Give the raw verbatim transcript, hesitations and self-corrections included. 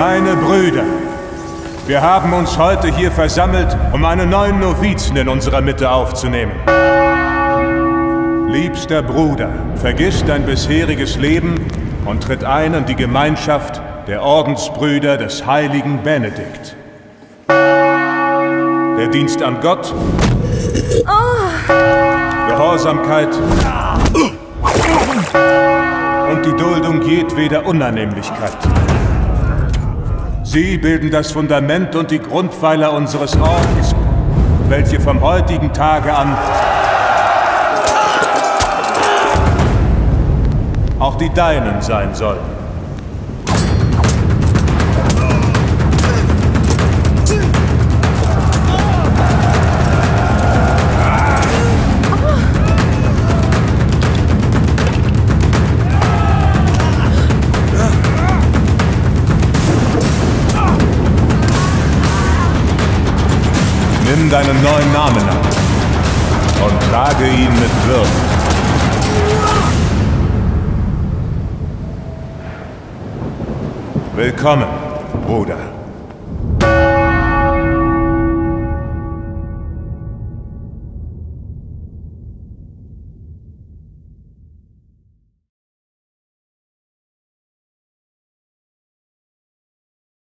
Meine Brüder, wir haben uns heute hier versammelt, um einen neuen Novizen in unserer Mitte aufzunehmen. Liebster Bruder, vergiss dein bisheriges Leben und tritt ein in die Gemeinschaft der Ordensbrüder des heiligen Benedikt. Der Dienst an Gott, Gehorsamkeit und die Duldung jedweder Unannehmlichkeit. Sie bilden das Fundament und die Grundpfeiler unseres Ordens, welche vom heutigen Tage an auch die deinen sein sollen. Nimm deinen neuen Namen an und trage ihn mit Würde. Willkommen, Bruder.